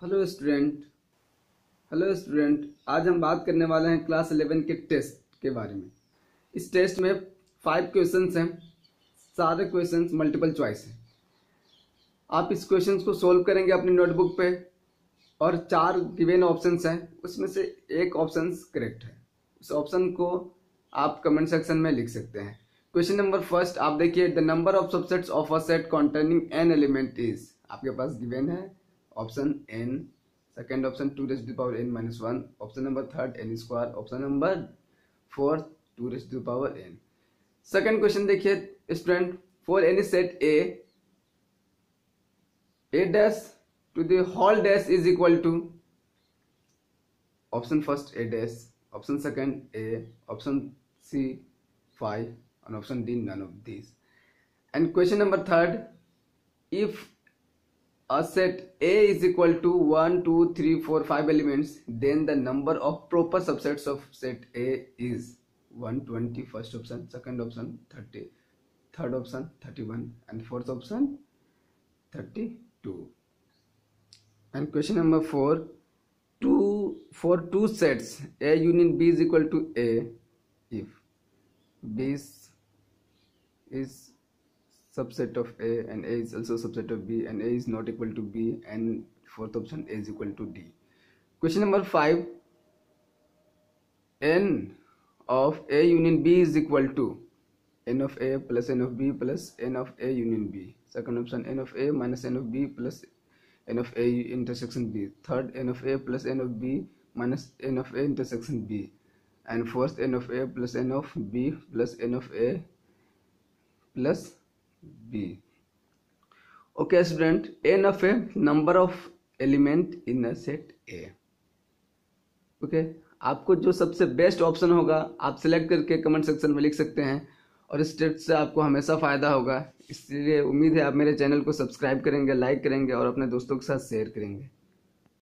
Hello student. आज हम बात करने वाले हैं क्लास 11 के टेस्ट के बारे में। इस टेस्ट में 5 क्वेश्चंस हैं। सारे क्वेश्चंस मल्टीपल चॉइस हैं। आप इस क्वेश्चंस को सोल्व करेंगे अपनी नोटबुक पे और 4 गिवन ऑप्शंस हैं, उसमें से एक ऑप्शन करेक्ट है। उस ऑप्शन को आप कमेंट सेक्शन में लिख सकते हैं। क्वेश्चन नंबर फर्स्ट आप देखिए, the number of subsets of a set containing n element is. आपके पास गिवन है option n, second option 2n-1, option number third n square, option number fourth 2n। Second question देखिए student, for any set a dash to the whole dash is equal to, option first a dash, option second a, option c 5, and option d none of these. And question number third, if a set A is equal to 1, 2, 3, 4, 5 elements, then the number of proper subsets of set A is 120, first option, second option 30, third option 31, and fourth option 32. And question number 4, for two sets A union B is equal to A, if B is subset of A and A is also subset of B and A is not equal to B, and fourth option A is equal to D. Question number 5, n of A union B is equal to n of A plus n of B plus n of A union B. Second option n of A minus n of B plus n of A intersection B. Third n of A plus n of B minus n of A intersection B. And fourth n of A plus n of B plus n of A plus B. Okay student, n of a number of element in a set A. Okay, आपको जो सबसे best option होगा आप select करके comment section में लिख सकते हैं और इस टिप्स से आपको हमेशा फ़ायदा होगा। इसलिए उम्मीद है आप मेरे चैनल को सब्सक्राइब करेंगे, लाइक करेंगे और अपने दोस्तों के साथ शेयर करेंगे।